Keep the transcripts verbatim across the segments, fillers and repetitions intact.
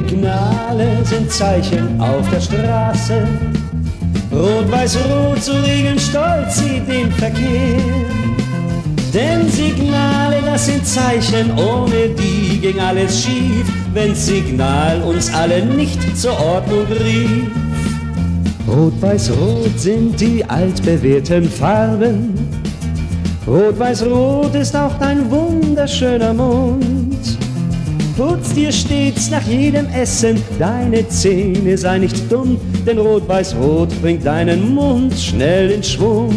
Signale sind Zeichen auf der Straße. Rot, weiß, rot, zu regeln stolz sie den Verkehr. Denn Signale, das sind Zeichen, ohne die ging alles schief, wenn's Signal uns alle nicht zur Ordnung rief. Rot, weiß, rot sind die altbewährten Farben. Rot, weiß, rot ist auch dein wunderschöner Mund. Putz dir stets nach jedem Essen deine Zähne, sei nicht dumm, denn rot, weiß, rot bringt deinen Mund schnell in Schwung.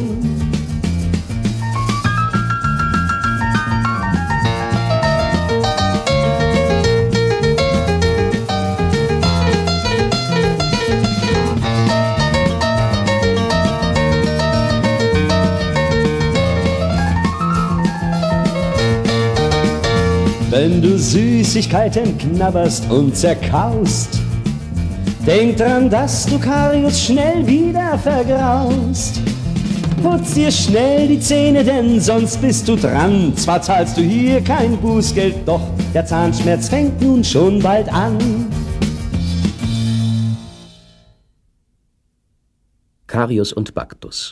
Wenn du Süßigkeiten knabberst und zerkaust, denk dran, dass du Karius schnell wieder vergraust. Putz dir schnell die Zähne, denn sonst bist du dran. Zwar zahlst du hier kein Bußgeld, doch der Zahnschmerz fängt nun schon bald an. Karius und Baktus.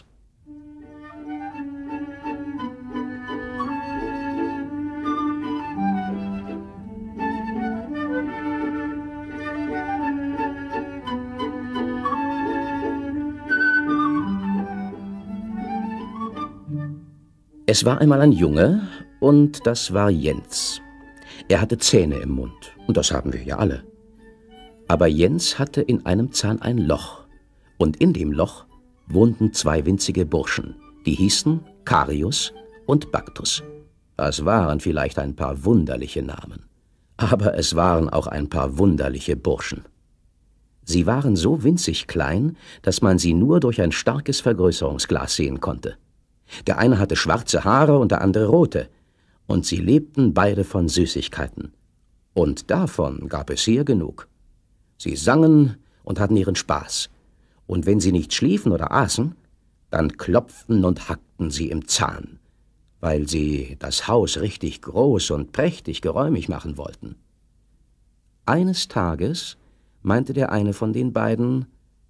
Es war einmal ein Junge, und das war Jens. Er hatte Zähne im Mund, und das haben wir ja alle. Aber Jens hatte in einem Zahn ein Loch, und in dem Loch wohnten zwei winzige Burschen, die hießen Karius und Baktus. Das waren vielleicht ein paar wunderliche Namen, aber es waren auch ein paar wunderliche Burschen. Sie waren so winzig klein, dass man sie nur durch ein starkes Vergrößerungsglas sehen konnte. Der eine hatte schwarze Haare und der andere rote, und sie lebten beide von Süßigkeiten. Und davon gab es hier genug. Sie sangen und hatten ihren Spaß, und wenn sie nicht schliefen oder aßen, dann klopften und hackten sie im Zahn, weil sie das Haus richtig groß und prächtig geräumig machen wollten. Eines Tages meinte der eine von den beiden: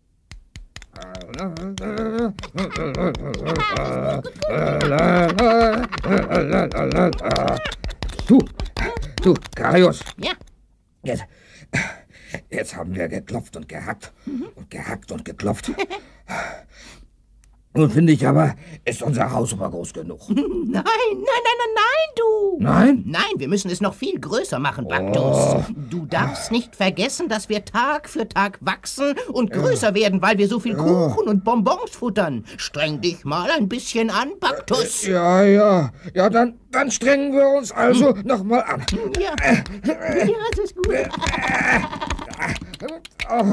Du, du, Karius. Ja. Jetzt, jetzt haben wir geklopft und gehackt mhm. und gehackt und geklopft. Nun finde ich aber, ist unser Haus aber groß genug. Nein, nein, nein, nein, nein, du. Nein? Nein, wir müssen es noch viel größer machen, Baktus. Oh. Du darfst nicht vergessen, dass wir Tag für Tag wachsen und größer ja. werden, weil wir so viel Kuchen ja. und Bonbons futtern. Streng dich mal ein bisschen an, Baktus. Ja, ja. Ja, dann, dann strengen wir uns also hm. noch mal an. Ja, ja, das ist gut. Oh.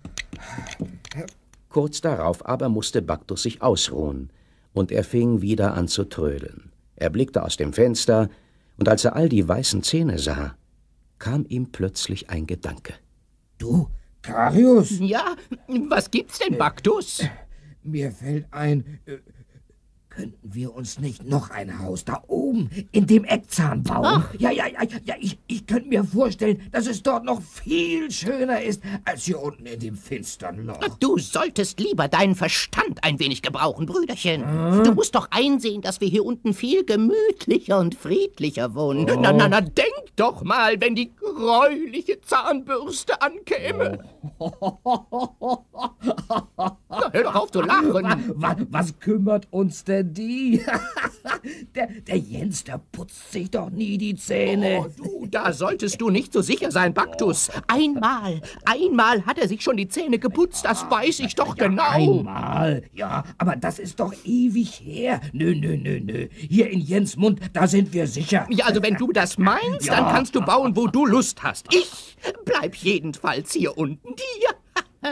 Kurz darauf aber musste Baktus sich ausruhen, und er fing wieder an zu trödeln. Er blickte aus dem Fenster, und als er all die weißen Zähne sah, kam ihm plötzlich ein Gedanke. Du, Karius? Ja, was gibt's denn, Baktus? Äh, mir fällt ein, äh, könnten wir uns nicht noch ein Haus da oben in dem Eckzahn bauen? Ach. Ja, ja, ja, ja, ich, ich könnte mir vorstellen, dass es dort noch viel schöner ist, als hier unten in dem finstern Loch. Du solltest lieber deinen Verstand ein wenig gebrauchen, Brüderchen. Hm? Du musst doch einsehen, dass wir hier unten viel gemütlicher und friedlicher wohnen. Oh. Na, na, na, denk doch mal, wenn die gräuliche Zahnbürste ankäme. Oh. Na, hör doch auf zu lachen. Was, was kümmert uns denn die? der, der Jens, der putzt sich doch nie die Zähne. Oh, du, da solltest du nicht so sicher sein, Baktus. Einmal, einmal hat er sich schon die Zähne geputzt, das weiß ich doch ja, genau. Einmal, ja, aber das ist doch ewig her. Nö, nö, nö, nö. Hier in Jens Mund, da sind wir sicher. Ja, also wenn du das meinst, ja. dann kannst du bauen, wo du Lust hast. Ich bleib jedenfalls hier unten. Ja.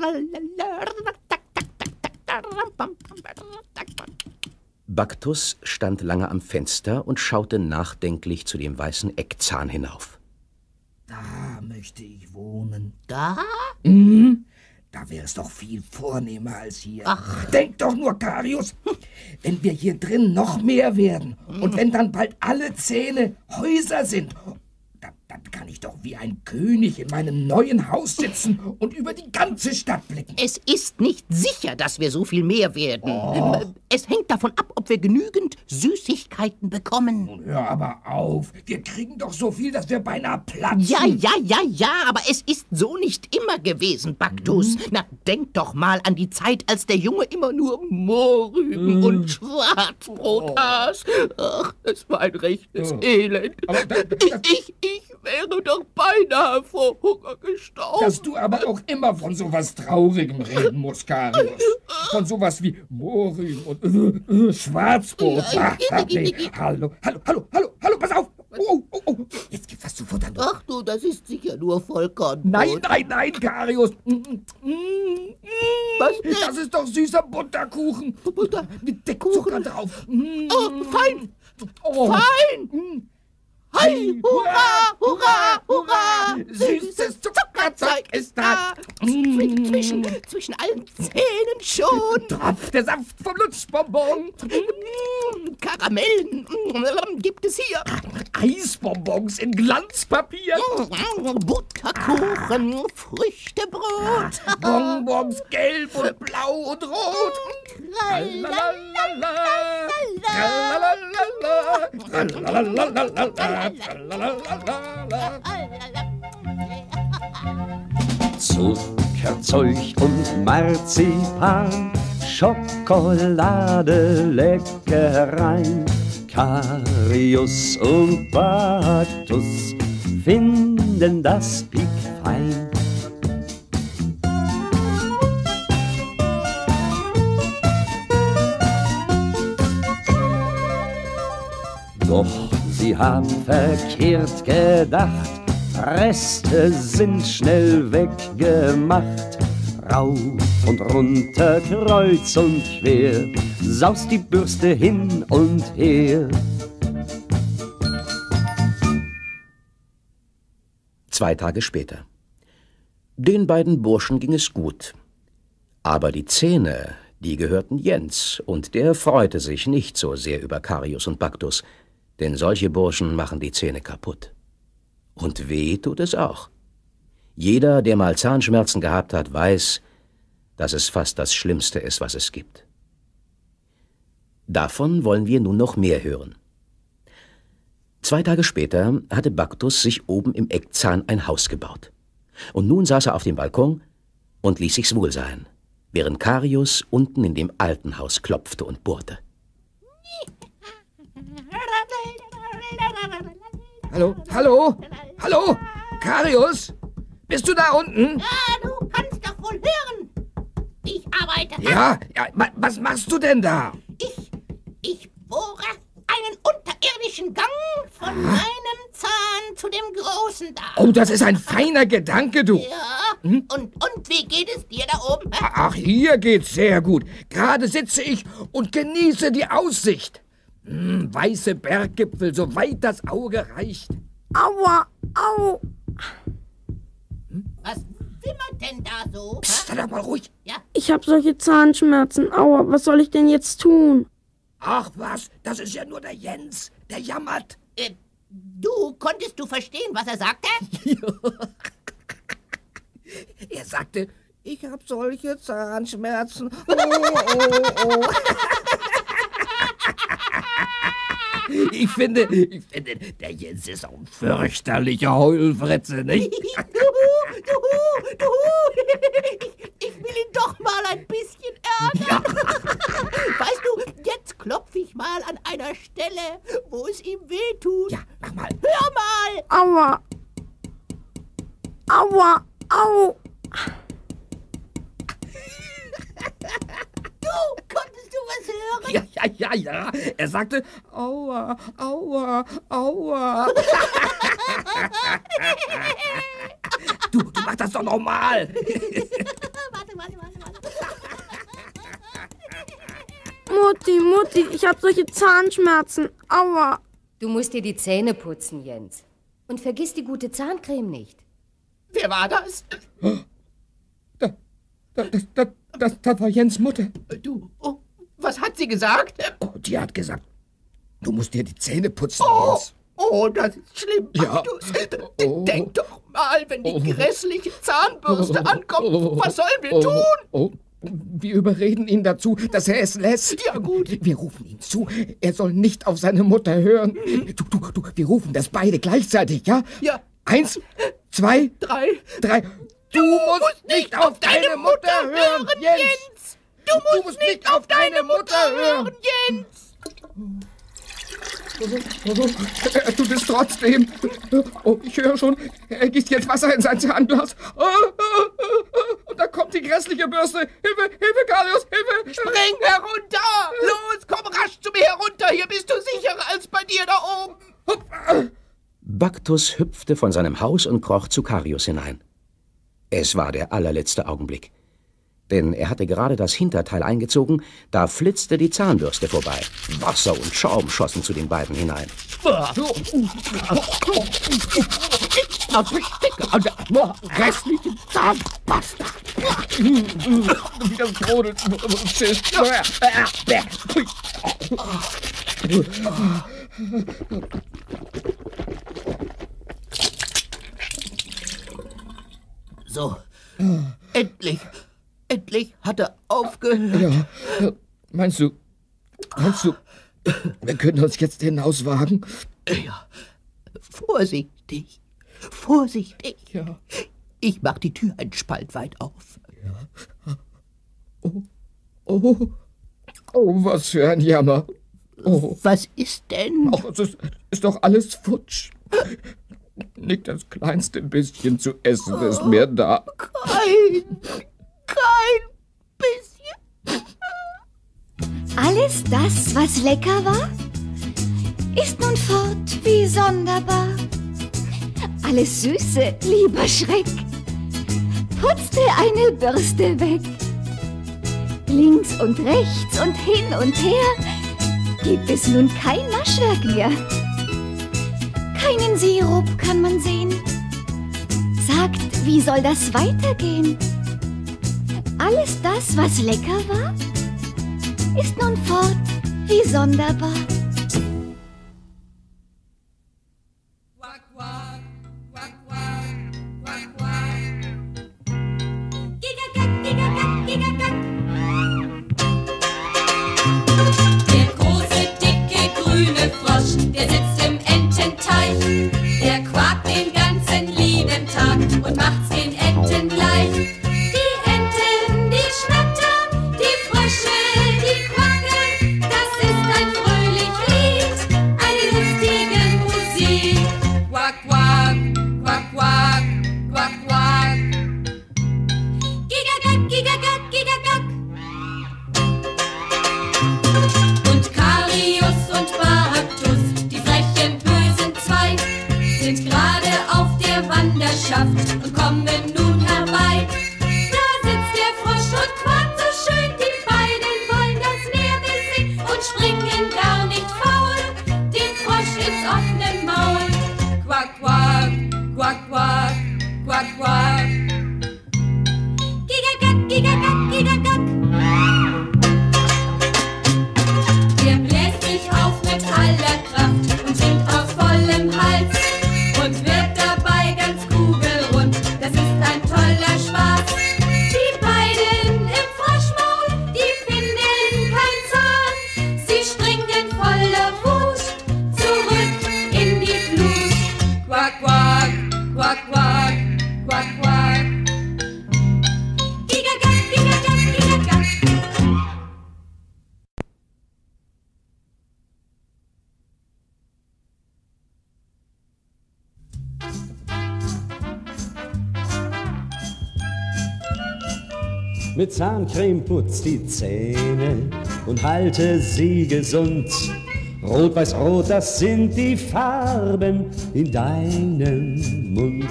Baktus stand lange am Fenster und schaute nachdenklich zu dem weißen Eckzahn hinauf. Da möchte ich wohnen. Da? Mhm. Da wäre es doch viel vornehmer als hier. Ach. Denk doch nur, Karius, wenn wir hier drin noch mehr werden und wenn dann bald alle Zähne Häuser sind, dann, dann kann ich ich doch wie ein König in meinem neuen Haus sitzen und über die ganze Stadt blicken. Es ist nicht sicher, dass wir so viel mehr werden. Oh. Es hängt davon ab, ob wir genügend Süßigkeiten bekommen. Nun hör aber auf. Wir kriegen doch so viel, dass wir beinahe platzen. Ja, ja, ja, ja, aber es ist so nicht immer gewesen, Baktus. Mhm. Na, denk doch mal an die Zeit, als der Junge immer nur Mohrrüben mhm. und Schwarzbrot oh. aß. Ach, das war ein rechtes oh. Elend. Aber da, da, ich, ich, ich wäre doch beinahe vor Hunger gestorben. Dass du aber auch immer von sowas Traurigem reden musst, Karius. Von sowas wie Mohrrüben und äh, äh, Schwarzbrot. Ach, ach, nee. Hallo, hallo, hallo, hallo, hallo, pass auf. Oh, oh, oh. Jetzt gibt's was zu futtern. Ach du, das ist sicher nur Vollkornbrot. Nein, nein, nein, Karius. Was denn? Das ist doch süßer Butterkuchen. Butter? Mit Dickzucker drauf. Oh, fein. Oh. Fein. Hey, hurra, hurra, hurra! Süßes Zuckerzeug ist da. Zwischen, zwischen, zwischen allen Zähnen schon. Tropft der Saft vom Lutschbonbon. Karamellen gibt es hier. Eisbonbons in Glanzpapier. Butterkuchen, Früchtebrot. Bonbons gelb und blau und rot. Zuckerzeug und Marzipan, Schokolade, Leckereien. Karius und Baktus finden das piekfein. Doch sie haben verkehrt gedacht, Reste sind schnell weggemacht. Rauf und runter, kreuz und quer, saust die Bürste hin und her. Zwei Tage später. Den beiden Burschen ging es gut. Aber die Zähne, die gehörten Jens, und der freute sich nicht so sehr über Karius und Baktus, denn solche Burschen machen die Zähne kaputt. Und weh tut es auch. Jeder, der mal Zahnschmerzen gehabt hat, weiß, dass es fast das Schlimmste ist, was es gibt. Davon wollen wir nun noch mehr hören. Zwei Tage später hatte Baktus sich oben im Eckzahn ein Haus gebaut. Und nun saß er auf dem Balkon und ließ sich's wohl sein, während Karius unten in dem alten Haus klopfte und bohrte. Hallo, hallo, hallo, Karius, bist du da unten? Ja, du kannst doch wohl hören. Ich arbeite. Ja, ja, was machst du denn da? Ich, ich bohre einen unterirdischen Gang von ah. meinem Zahn zu dem großen da. Oh, das ist ein feiner Gedanke, du. Ja, hm? und, und wie geht es dir da oben? Ach, hier geht's sehr gut. Gerade sitze ich und genieße die Aussicht. Hm, weiße Berggipfel, so weit das Auge reicht. Aua, au. Hm? Was wimmert denn da so? Psst, sei doch mal ruhig. Ja? Ich habe solche Zahnschmerzen. Aua, was soll ich denn jetzt tun? Ach was, das ist ja nur der Jens, der jammert. Äh, du, konntest du verstehen, was er sagte? Er sagte, ich habe solche Zahnschmerzen. Oh, oh, oh. Ich finde, ich finde, der Jens ist auch ein fürchterlicher Heulfritze, nicht? du, du, du, ich, ich will ihn doch mal ein bisschen ärgern. Ja. Weißt du, jetzt klopfe ich mal an einer Stelle, wo es ihm weh tut. Ja, mach mal. Hör mal. Aua. Aua, au. Du, konntest du was hören? Ja, ja, ja, ja. Er sagte, aua, aua, aua. du, du machst das doch normal. warte, warte, warte, warte. Mutti, Mutti, ich habe solche Zahnschmerzen. Aua. Du musst dir die Zähne putzen, Jens. Und vergiss die gute Zahncreme nicht. Wer war das? Da, da, das, das, das, das war Jens' Mutter. Du, oh, was hat sie gesagt? Oh, die hat gesagt, du musst dir die Zähne putzen, Oh, Jens. oh, Oh, das ist schlimm, Ja. Baktus. Oh. Denk doch mal, wenn die oh. grässliche Zahnbürste oh. ankommt, was sollen wir tun? Oh. Wir überreden ihn dazu, dass er es lässt. Ja, gut. Wir rufen ihm zu, er soll nicht auf seine Mutter hören. Du, du, du, wir rufen das beide gleichzeitig, ja? Ja. Eins, zwei, drei. drei. Du, du musst nicht auf deine Mutter hören, Jens. Jens. Du musst, du musst nicht auf deine Mutter hören, Jens. Er tut es trotzdem. Oh, ich höre schon, er gießt jetzt Wasser in sein Zahnglas. Und da kommt die grässliche Bürste. Hilfe, Hilfe, Carlius, Hilfe. Spring herunter. Los, komm rasch zu mir herunter. Hier bist du sicherer als bei dir da oben. Baktus hüpfte von seinem Haus und kroch zu Karius hinein. Es war der allerletzte Augenblick. Denn er hatte gerade das Hinterteil eingezogen, da flitzte die Zahnbürste vorbei. Wasser und Schaum schossen zu den beiden hinein. Grässliche Zahnpasta. Wie das brodelt. So, endlich. Endlich hat er aufgehört. Ja, meinst du, meinst du, wir können uns jetzt hinauswagen? Ja, vorsichtig, vorsichtig. Ja. Ich mach die Tür einen Spalt weit auf. Ja. Oh, oh, oh, was für ein Jammer. Oh. Was ist denn? Oh, es ist, ist doch alles futsch. Nicht das kleinste bisschen zu essen ist oh, mehr da. Kein... Kein bisschen. Alles das, was lecker war, ist nun fort wie sonderbar. Alles Süße, lieber Schreck, putzte eine Bürste weg. Links und rechts und hin und her gibt es nun kein Naschwerk mehr. Keinen Sirup kann man sehen. Sagt, wie soll das weitergehen? Alles das, was lecker war, ist nun fort wie sonderbar. Quack, quack, quack, quack, quack, quack. Gigagack, gigagack, gigagack. Der große, dicke, grüne Frosch, der sitzt im Ententeich. Der quakt den ganzen lieben Tag und macht's den Enten gleich. Und kommen nun herbei. Da sitzt der Frosch und quakt so schön. Die beiden wollen das Meer besehen und springen gar nicht faul den Frosch ins offene Maul. Quack, quack, quack, quack, quack, quack. Gigagack, gigagack, gigagack. Der bläst sich auf mit aller Kraft und singt aus vollem Hals und wird dabei ganz kugelrund. Das ist ein toller Spaß. Die beiden im Froschmaul, die finden kein Zahn. Sie springen voller Wut zurück in die Flut. Quack, quack, quack, quack, quack, quack. Gigagack, gigagack, gigagack. Mit Zahncreme putz die Zähne und halte sie gesund. Rot, weiß, rot, das sind die Farben in deinem Mund.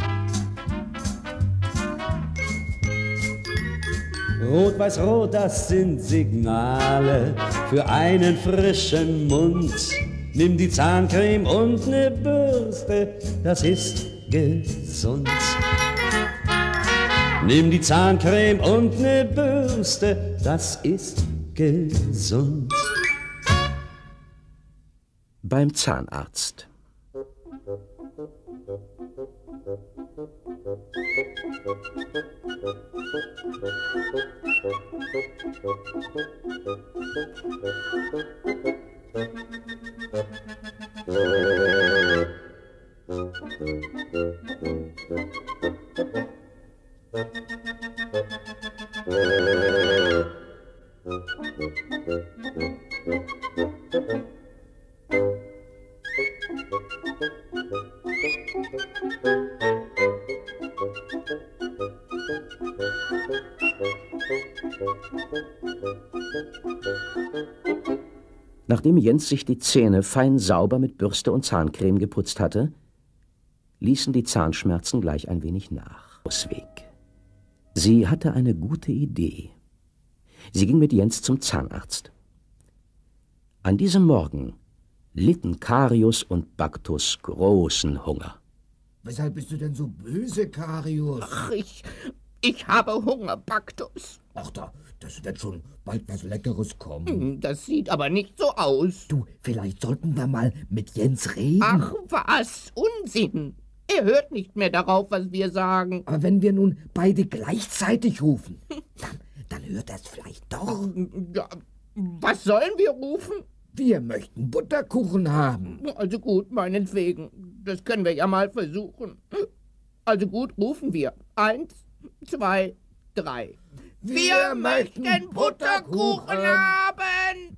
Rot, weiß, rot, das sind Signale für einen frischen Mund. Nimm die Zahncreme und ne Bürste, das ist gesund. Nimm die Zahncreme und ne Bürste, das ist gesund. Beim Zahnarzt. Nachdem Jens sich die Zähne fein sauber mit Bürste und Zahncreme geputzt hatte, ließen die Zahnschmerzen gleich ein wenig nach. Ausweg. Sie hatte eine gute Idee. Sie ging mit Jens zum Zahnarzt. An diesem Morgen litten Karius und Baktus großen Hunger. Weshalb bist du denn so böse, Karius? Ach, ich, ich habe Hunger, Baktus. Ach, da, das wird schon bald was Leckeres kommen. Das sieht aber nicht so aus. Du, vielleicht sollten wir mal mit Jens reden. Ach, was? Unsinn. Er hört nicht mehr darauf, was wir sagen. Aber wenn wir nun beide gleichzeitig rufen, dann, dann hört er es vielleicht doch. Ja, was sollen wir rufen? Wir möchten Butterkuchen haben. Also gut, meinetwegen. Das können wir ja mal versuchen. Also gut, rufen wir. Eins, zwei, drei. Wir, wir möchten Butterkuchen, Butterkuchen haben!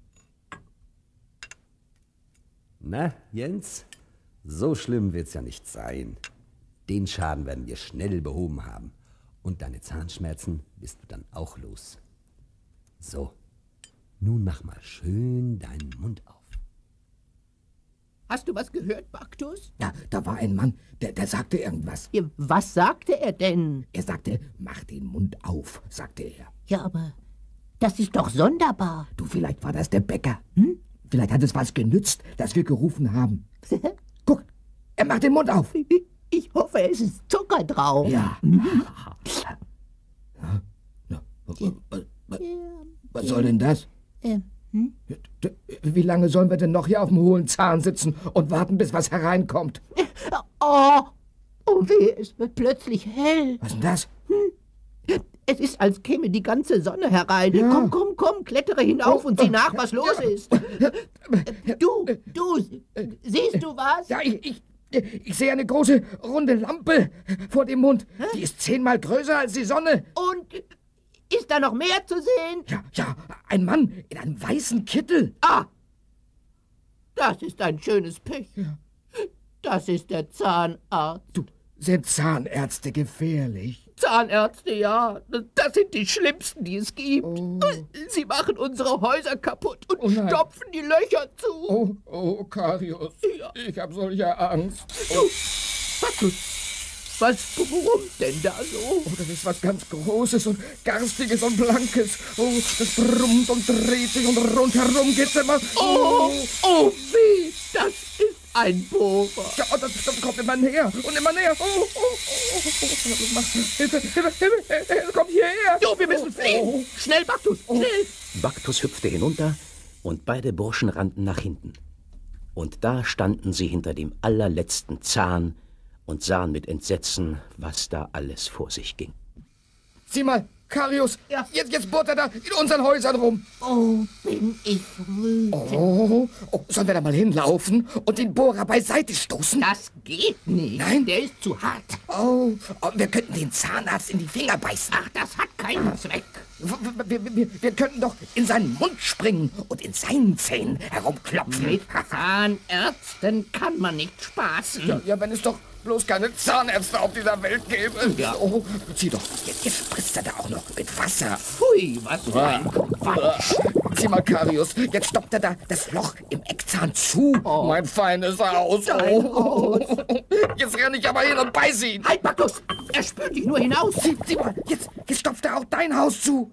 Na, Jens, so schlimm wird's ja nicht sein. Den Schaden werden wir schnell behoben haben. Und deine Zahnschmerzen bist du dann auch los. So, nun mach mal schön deinen Mund auf. Hast du was gehört, Baktus? Ja, da war ein Mann, der, der sagte irgendwas. Ja, was sagte er denn? Er sagte, mach den Mund auf, sagte er. Ja, aber das ist doch sonderbar. Du, vielleicht war das der Bäcker. Hm? Vielleicht hat es was genützt, dass wir gerufen haben. Guck, er macht den Mund auf. Ich hoffe, es ist Zucker drauf. Ja. Was soll denn das? Ähm, hm? Wie lange sollen wir denn noch hier auf dem hohlen Zahn sitzen und warten, bis was hereinkommt? Oh, oh weh, es wird plötzlich hell. Was ist denn das? Hm? Es ist, als käme die ganze Sonne herein. Ja. Komm, komm, komm, klettere hinauf oh, und sieh nach, was los ja. ist. Du, du, siehst du was? Ja, ich, ich, ich sehe eine große, runde Lampe vor dem Mund. Hä? Die ist zehnmal größer als die Sonne. Und ist da noch mehr zu sehen? Ja, ja, ein Mann in einem weißen Kittel. Ah, das ist ein schönes Pech. Ja. Das ist der Zahnarzt. Du, sind Zahnärzte gefährlich? Zahnärzte, ja. Das sind die Schlimmsten, die es gibt. Oh. Sie machen unsere Häuser kaputt und oh stopfen die Löcher zu. Oh, oh, Karius, ja. Ich hab solche Angst. Du, was, was brummt denn da so? Oh, das ist was ganz Großes und Garstiges und Blankes. Oh, das brummt und dreht sich und rundherum geht's immer. Oh, oh, weh, das ist ein Bohrer. Ja, das, das kommt immer näher und immer näher. Oh, oh, oh, oh, oh. Hilfe, Hilfe, Hilfe, Hilfe, komm hierher. Jo, wir müssen fliehen. Oh, oh. Schnell, Baktus, oh. schnell. Baktus hüpfte hinunter und beide Burschen rannten nach hinten. Und da standen sie hinter dem allerletzten Zahn und sahen mit Entsetzen, was da alles vor sich ging. Sieh mal, Karius, ja. jetzt, jetzt bohrt er da in unseren Häusern rum. Oh, bin ich wütend. Oh, oh, sollen wir da mal hinlaufen und den Bohrer beiseite stoßen? Das geht nicht. Nein? Der ist zu hart. Oh, oh, wir könnten den Zahnarzt in die Finger beißen. Ach, das hat keinen Zweck. Wir, wir, wir, wir könnten doch in seinen Mund springen und in seinen Zähnen herumklopfen. Mit Zahnärzten kann man nicht spaßen. Ja, ja, wenn es doch bloß keine Zahnärzte auf dieser Welt gäbe. Ja. Oh, sieh doch, jetzt, jetzt spritzt er da auch noch mit Wasser. Pfui, was für ein Quatsch. Sieh mal, Karius, jetzt stoppt er da das Loch im Eckzahn zu. Oh. Mein feines Haus. Oh. Jetzt renne ich aber hin und beiß ihn. Halt, Baktus, er spürt dich nur hinaus. Sieh, sieh mal, jetzt, jetzt stopft er auch dein Haus zu.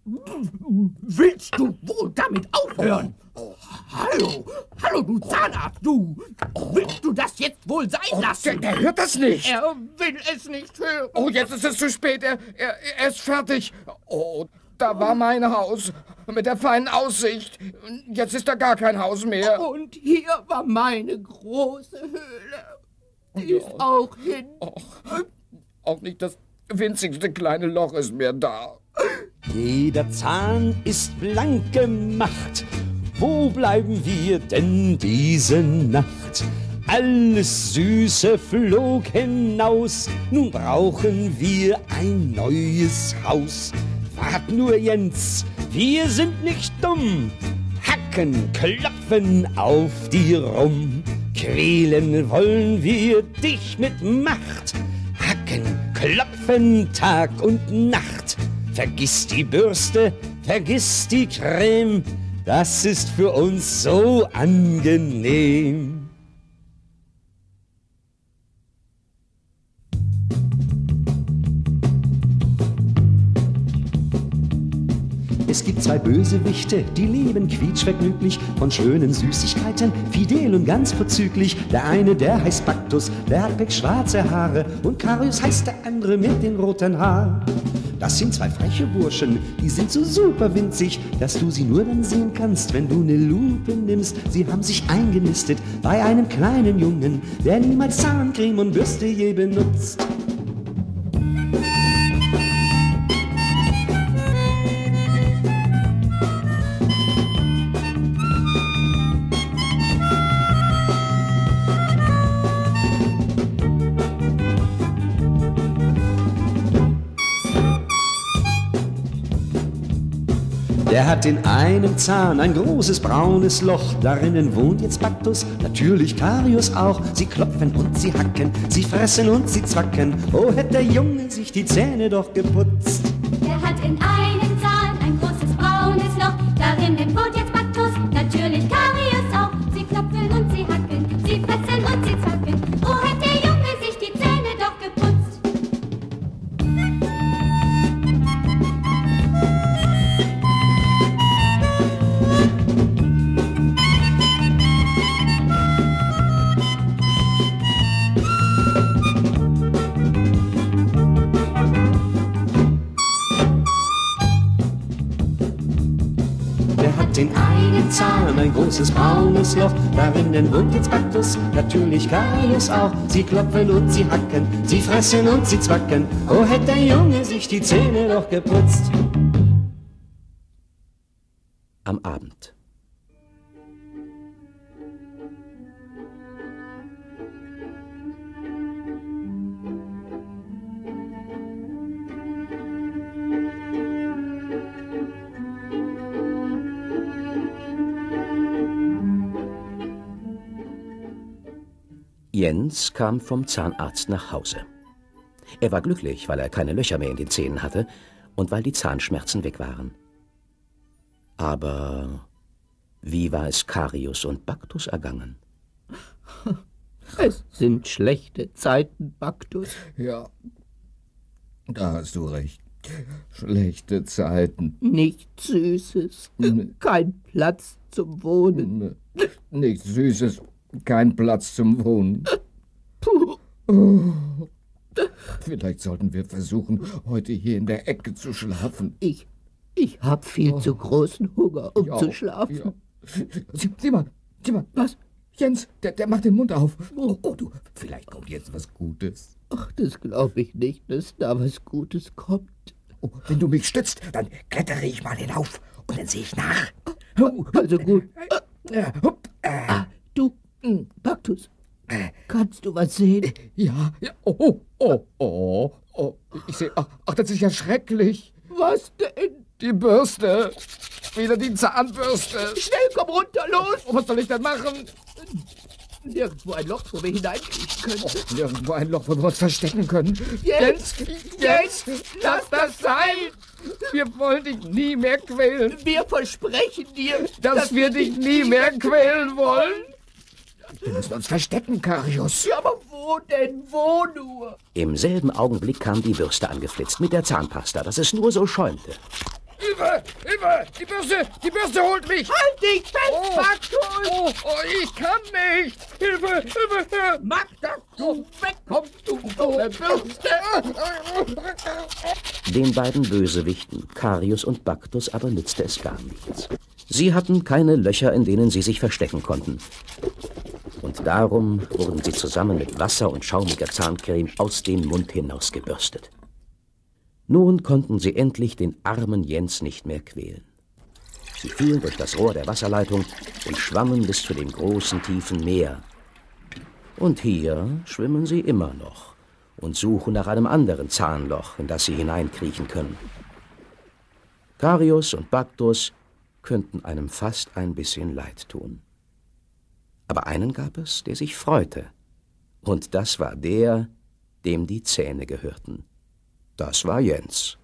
Willst du wohl damit aufhören? Oh. Hallo, hallo, du Zahnarzt, du. Oh. Willst du das jetzt wohl sein oh, lassen? Der, der hört das nicht. Er will es nicht hören. Oh, jetzt ist es zu spät. Er, er, er ist fertig. Oh, da war mein Haus mit der feinen Aussicht. Jetzt ist da gar kein Haus mehr. Und hier war meine große Höhle. Die ist oh. auch hin. Oh. Auch nicht das winzigste kleine Loch ist mehr da. Jeder Zahn ist blank gemacht. Wo bleiben wir denn diese Nacht? Alles Süße flog hinaus. Nun brauchen wir ein neues Haus. Wart nur, Jens, wir sind nicht dumm. Hacken, klopfen auf dir rum. Quälen wollen wir dich mit Macht. Hacken, klopfen Tag und Nacht. Vergiss die Bürste, vergiss die Creme. Das ist für uns so angenehm. Es gibt zwei Bösewichte, die leben quietschvergnüglich von schönen Süßigkeiten, fidel und ganz vorzüglich. Der eine, der heißt Baktus, der hat pechschwarze Haare, und Karius heißt der andere mit den roten Haaren. Das sind zwei freche Burschen, die sind so super winzig, dass du sie nur dann sehen kannst, wenn du eine Lupe nimmst. Sie haben sich eingenistet bei einem kleinen Jungen, der niemals Zahncreme und Bürste je benutzt. Der hat in einem Zahn ein großes braunes Loch. Darinnen wohnt jetzt Baktus, natürlich Karius auch. Sie klopfen und sie hacken, sie fressen und sie zwacken. Oh, hätte der Junge sich die Zähne doch geputzt. Der hat in einem Zahn ein großes braunes Loch. Darinnen wohnt jetzt Baktus, natürlich Karius auch. Sie klopfen und sie hacken, sie fressen und sie zwacken. Oh, hätte der Junge sich die Zähne doch geputzt. In einem Zahn ein großes braunes Loch. Darinnen wohnt jetzt Baktus, natürlich Karius auch. Sie klopfen und sie hacken, sie fressen und sie zwacken. Oh, hätte der Junge sich die Zähne doch geputzt. Am Abend. Jens kam vom Zahnarzt nach Hause. Er war glücklich, weil er keine Löcher mehr in den Zähnen hatte und weil die Zahnschmerzen weg waren. Aber wie war es Karius und Baktus ergangen? Es sind schlechte Zeiten, Baktus. Ja, da hast du recht. Schlechte Zeiten. Nichts Süßes, kein Platz zum Wohnen. Nichts Süßes, kein Platz zum Wohnen. Puh. Oh. Vielleicht sollten wir versuchen, heute hier in der Ecke zu schlafen. Ich, ich hab viel oh. zu großen Hunger, um ja, zu schlafen. Ja. Sieh, sieh mal, sieh mal. Was? Jens, der, der macht den Mund auf. Oh, oh, du, vielleicht kommt jetzt was Gutes. Ach, das glaube ich nicht, dass da was Gutes kommt. Oh, wenn du mich stützt, dann klettere ich mal hinauf und dann sehe ich nach. Also gut. Äh, hup, äh. Ah, du, Baktus, äh. kannst du was sehen? Ja, ja. Oh, oh, oh, oh, oh. Ich sehe, ach, ach, das ist ja schrecklich. Was denn? Die Bürste. Wieder die Zahnbürste. Schnell, komm runter, los. Oh, was soll ich denn machen? Nirgendwo ein Loch, wo wir hineinkriechen können. Oh, nirgendwo ein Loch, wo wir uns verstecken können. Jetzt, jetzt, lass das sein. Wir wollen dich nie mehr quälen. Wir versprechen dir, dass, dass wir dich nie mehr quälen wollen. Wir müssen uns verstecken, Karius. Ja, aber wo denn? Wo nur? Im selben Augenblick kam die Bürste angeflitzt mit der Zahnpasta, dass es nur so schäumte. Hilfe! Hilfe! Die Bürste! Die Bürste holt mich! Halt dich fest, oh, Baktus! Oh, oh, ich kann nicht! Hilfe! Hilfe! Mach, dass du wegkommst, du dumme Bürste! Den beiden Bösewichten, Karius und Baktus, aber nützte es gar nichts. Sie hatten keine Löcher, in denen sie sich verstecken konnten. Und darum wurden sie zusammen mit Wasser und schaumiger Zahncreme aus dem Mund hinaus gebürstet. Nun konnten sie endlich den armen Jens nicht mehr quälen. Sie fielen durch das Rohr der Wasserleitung und schwammen bis zu dem großen, tiefen Meer. Und hier schwimmen sie immer noch und suchen nach einem anderen Zahnloch, in das sie hineinkriechen können. Karius und Baktus könnten einem fast ein bisschen leid tun. Aber einen gab es, der sich freute. Und das war der, dem die Zähne gehörten. Das war Jens.